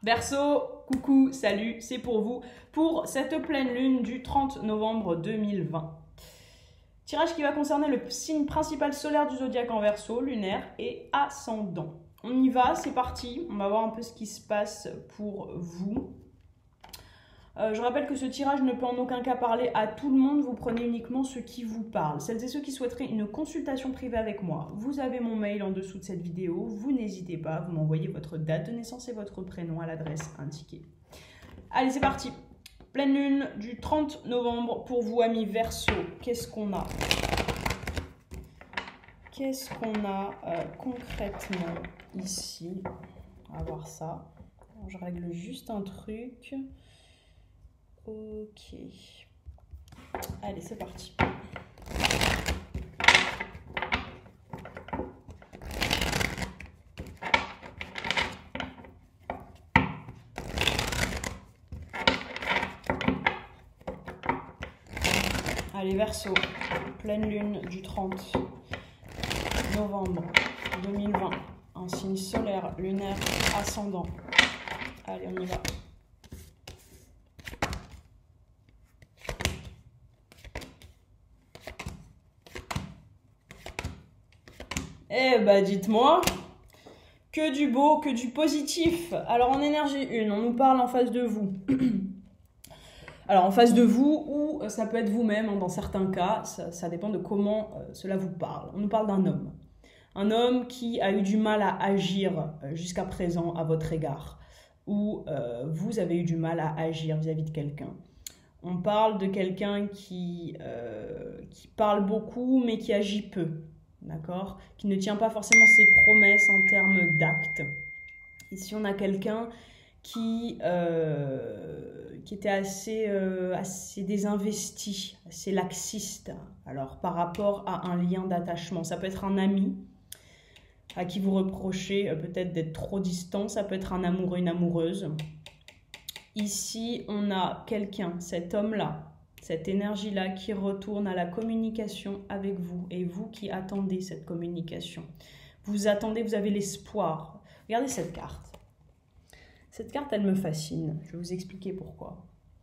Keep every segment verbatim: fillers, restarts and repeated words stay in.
Verseau, coucou, salut, c'est pour vous, pour cette pleine lune du trente novembre deux mille vingt. Tirage qui va concerner le signe principal solaire du zodiaque en Verseau, lunaire et ascendant. On y va, c'est parti, on va voir un peu ce qui se passe pour vous. Euh, je rappelle que ce tirage ne peut en aucun cas parler à tout le monde, vous prenez uniquement ce qui vous parle. Celles et ceux qui souhaiteraient une consultation privée avec moi, vous avez mon mail en dessous de cette vidéo, vous n'hésitez pas, vous m'envoyez votre date de naissance et votre prénom à l'adresse indiquée. Allez, c'est parti. Pleine lune du trente novembre pour vous, amis Verseau. Qu'est-ce qu'on a Qu'est-ce qu'on a euh, concrètement ici? On va voir ça. Je règle juste un truc. Ok. Allez, c'est parti. Allez, Verseau, pleine lune du trente novembre deux mille vingt. Un signe solaire, lunaire, ascendant. Allez, on y va. Eh bah dites-moi, que du beau, que du positif. Alors en énergie une, on nous parle en face de vous. Alors en face de vous, ou ça peut être vous-même, hein, dans certains cas, ça, ça dépend de comment euh, cela vous parle. On nous parle d'un homme. Un homme qui a eu du mal à agir euh, jusqu'à présent à votre égard. Ou euh, vous avez eu du mal à agir vis-à-vis de quelqu'un. On parle de quelqu'un qui, euh, qui parle beaucoup mais qui agit peu. D'accord, qui ne tient pas forcément ses promesses en termes d'actes. Ici, on a quelqu'un qui, euh, qui était assez, euh, assez désinvesti, assez laxiste. Alors, par rapport à un lien d'attachement, ça peut être un ami à qui vous reprochez euh, peut-être d'être trop distant. Ça peut être un amoureux, une amoureuse. Ici, on a quelqu'un, cet homme-là, cette énergie-là qui retourne à la communication avec vous et vous qui attendez cette communication. Vous attendez, vous avez l'espoir. Regardez cette carte. Cette carte, elle me fascine. Je vais vous expliquer pourquoi.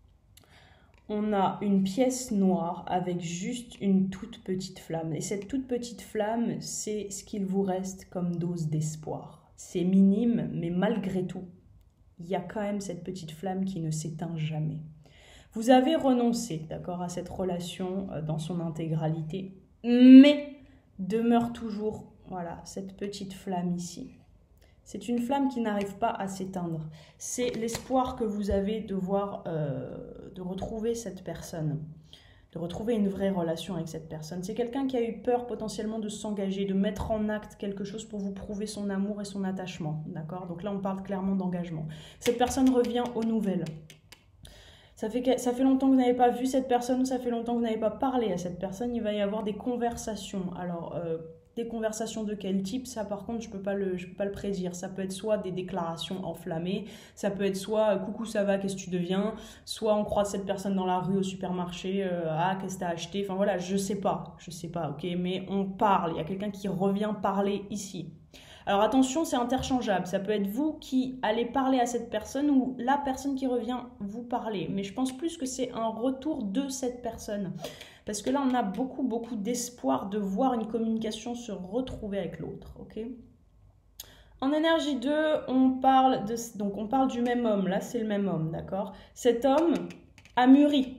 On a une pièce noire avec juste une toute petite flamme. Et cette toute petite flamme, c'est ce qu'il vous reste comme dose d'espoir. C'est minime, mais malgré tout, il y a quand même cette petite flamme qui ne s'éteint jamais. Vous avez renoncé, d'accord, à cette relation euh, dans son intégralité, mais demeure toujours, voilà, cette petite flamme ici. C'est une flamme qui n'arrive pas à s'éteindre. C'est l'espoir que vous avez de voir, euh, de retrouver cette personne, de retrouver une vraie relation avec cette personne. C'est quelqu'un qui a eu peur potentiellement de s'engager, de mettre en acte quelque chose pour vous prouver son amour et son attachement, d'accord? Donc là, on parle clairement d'engagement. Cette personne revient aux nouvelles. Ça fait, ça fait longtemps que vous n'avez pas vu cette personne ou ça fait longtemps que vous n'avez pas parlé à cette personne. Il va y avoir des conversations. Alors, euh, des conversations de quel type? Ça, par contre, je ne peux pas le, je peux pas le prédire. Ça peut être soit des déclarations enflammées, ça peut être soit « coucou, ça va, qu'est-ce que tu deviens ?» Soit on croise cette personne dans la rue, au supermarché, euh, « ah, qu'est-ce que tu as acheté ?» Enfin voilà, je ne sais pas, je ne sais pas, ok? Mais on parle, il y a quelqu'un qui revient parler ici. Alors attention, c'est interchangeable. Ça peut être vous qui allez parler à cette personne ou la personne qui revient vous parler. Mais je pense plus que c'est un retour de cette personne. Parce que là, on a beaucoup, beaucoup d'espoir de voir une communication se retrouver avec l'autre. Okay, en énergie deux, on parle, de, donc on parle du même homme. Là, c'est le même homme, d'accord? Cet homme a mûri,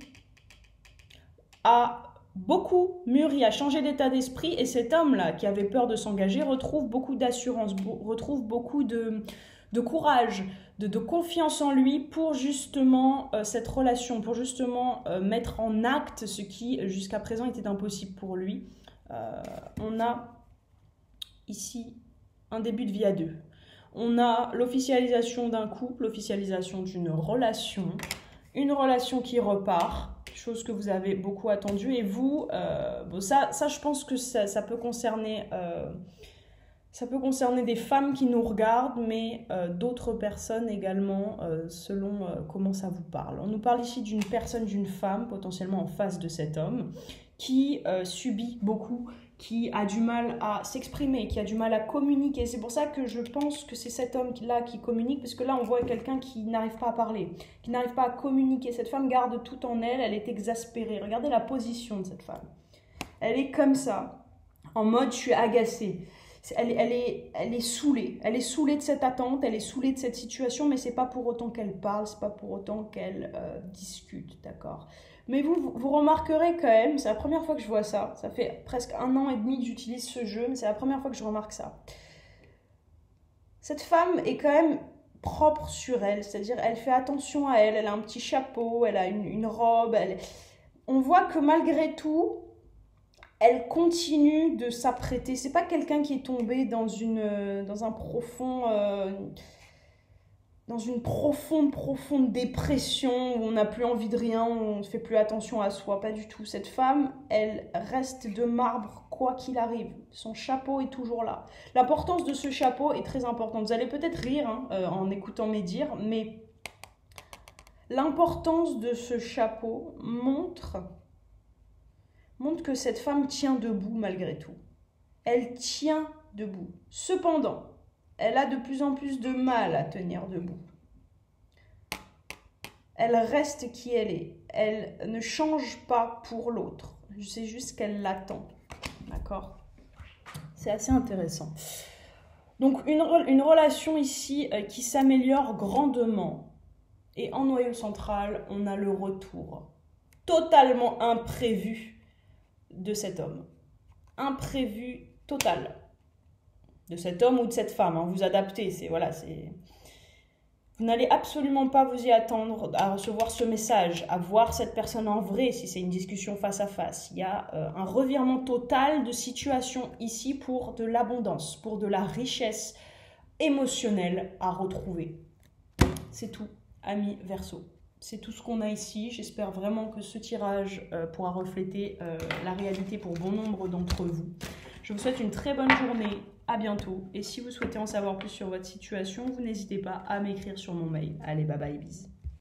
a beaucoup mûri, a changé d'état d'esprit, et cet homme-là, qui avait peur de s'engager, retrouve beaucoup d'assurance, retrouve beaucoup de, de courage, de, de confiance en lui pour justement euh, cette relation, pour justement euh, mettre en acte ce qui jusqu'à présent était impossible pour lui. Euh, on a ici un début de vie à deux. On a l'officialisation d'un couple, l'officialisation d'une relation, une relation qui repart, chose que vous avez beaucoup attendue. Et vous, euh, bon, ça, ça, je pense que ça, ça peut concerner, euh, ça peut concerner des femmes qui nous regardent, mais euh, d'autres personnes également, euh, selon euh, comment ça vous parle. On nous parle ici d'une personne, d'une femme, potentiellement en face de cet homme, qui euh, subit beaucoup, qui a du mal à s'exprimer, qui a du mal à communiquer. C'est pour ça que je pense que c'est cet homme-là qui communique, parce que là, on voit quelqu'un qui n'arrive pas à parler, qui n'arrive pas à communiquer. Cette femme garde tout en elle, elle est exaspérée. Regardez la position de cette femme. Elle est comme ça, en mode « je suis agacée ». Elle, elle, est, elle est saoulée, elle est saoulée de cette attente, elle est saoulée de cette situation, mais c'est pas pour autant qu'elle parle, c'est pas pour autant qu'elle euh, discute, d'accord? Mais vous, vous remarquerez quand même, c'est la première fois que je vois ça, ça fait presque un an et demi que j'utilise ce jeu, mais c'est la première fois que je remarque ça. Cette femme est quand même propre sur elle, c'est-à-dire elle fait attention à elle, elle a un petit chapeau, elle a une, une robe, elle... on voit que malgré tout, elle continue de s'apprêter. C'est pas quelqu'un qui est tombé dans une, dans un profond, euh, dans une profonde, profonde dépression où on n'a plus envie de rien, où on ne fait plus attention à soi. Pas du tout. Cette femme, elle reste de marbre quoi qu'il arrive. Son chapeau est toujours là. L'importance de ce chapeau est très importante. Vous allez peut-être rire hein, euh, en écoutant mes dires, mais l'importance de ce chapeau montre montre que cette femme tient debout malgré tout. Elle tient debout. Cependant, elle a de plus en plus de mal à tenir debout. Elle reste qui elle est. Elle ne change pas pour l'autre. C'est juste qu'elle l'attend. D'accord? C'est assez intéressant. Donc, une, une relation ici euh, qui s'améliore grandement. Et en noyau central, on a le retour totalement imprévu de cet homme. Imprévu total. De cet homme ou de cette femme. Hein. Vous adaptez. C'est, voilà, c'est... Vous n'allez absolument pas vous y attendre à recevoir ce message, à voir cette personne en vrai si c'est une discussion face à face. Il y a euh, un revirement total de situation ici pour de l'abondance, pour de la richesse émotionnelle à retrouver. C'est tout, amis Verseau. C'est tout ce qu'on a ici. J'espère vraiment que ce tirage euh, pourra refléter euh, la réalité pour bon nombre d'entre vous. Je vous souhaite une très bonne journée. À bientôt. Et si vous souhaitez en savoir plus sur votre situation, vous n'hésitez pas à m'écrire sur mon mail. Allez, bye bye, bis.